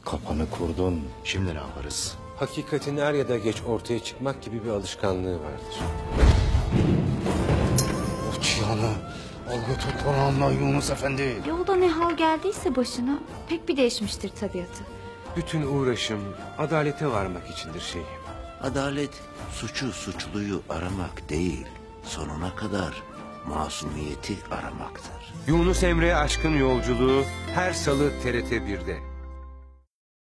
Kapanı kurdun. Şimdi ne yaparız? Hakikatin er ya da geç ortaya çıkmak gibi bir alışkanlığı vardır. O çiyanı al götür konağımdan Yunus Efendi. Yolda ne hal geldiyse başına pek bir değişmiştir tabiatı. Bütün uğraşım adalete varmak içindir şeyhim. Adalet suçu suçluyu aramak değil, sonuna kadar masumiyeti aramaktır. Yunus Emre Aşkın Yolculuğu her salı TRT 1'de.